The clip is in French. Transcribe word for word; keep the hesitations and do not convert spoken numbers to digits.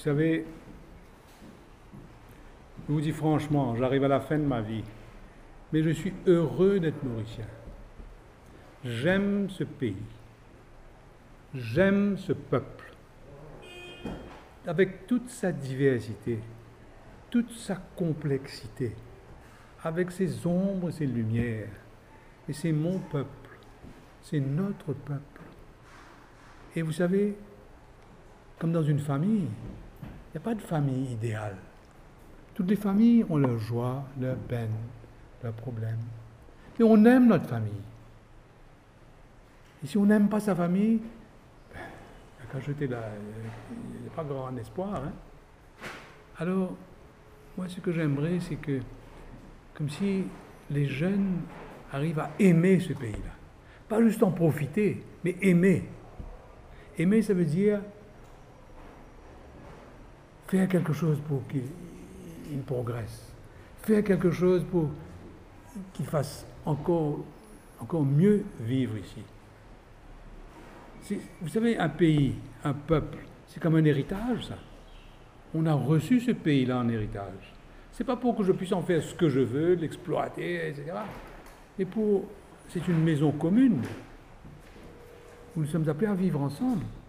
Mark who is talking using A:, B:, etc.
A: savez, je vous dis franchement, j'arrive à la fin de ma vie, mais je suis heureux d'être Mauricien. J'aime ce pays. J'aime ce peuple. Avec toute sa diversité, toute sa complexité, avec ses ombres et ses lumières. Et c'est mon peuple, c'est notre peuple. Et vous savez, comme dans une famille, il n'y a pas de famille idéale. Toutes les familles ont leurs joies, leurs peines, leurs problèmes. Et on aime notre famille. Et si on n'aime pas sa famille, ben, il n'y a qu'à jeter là, il n'y a pas grand espoir. Hein? Alors, moi ce que j'aimerais, c'est que, comme si les jeunes arrivent à aimer ce pays-là. Pas juste en profiter, mais aimer. Aimer, ça veut dire faire quelque chose pour qu'il progresse. Faire quelque chose pour qu'il fasse encore, encore mieux vivre ici. C'est, vous savez, un pays, un peuple, c'est comme un héritage, ça. On a reçu ce pays-là en héritage. C'est pas pour que je puisse en faire ce que je veux, l'exploiter, et cetera. Et pour, c'est une maison commune où nous sommes appelés à vivre ensemble.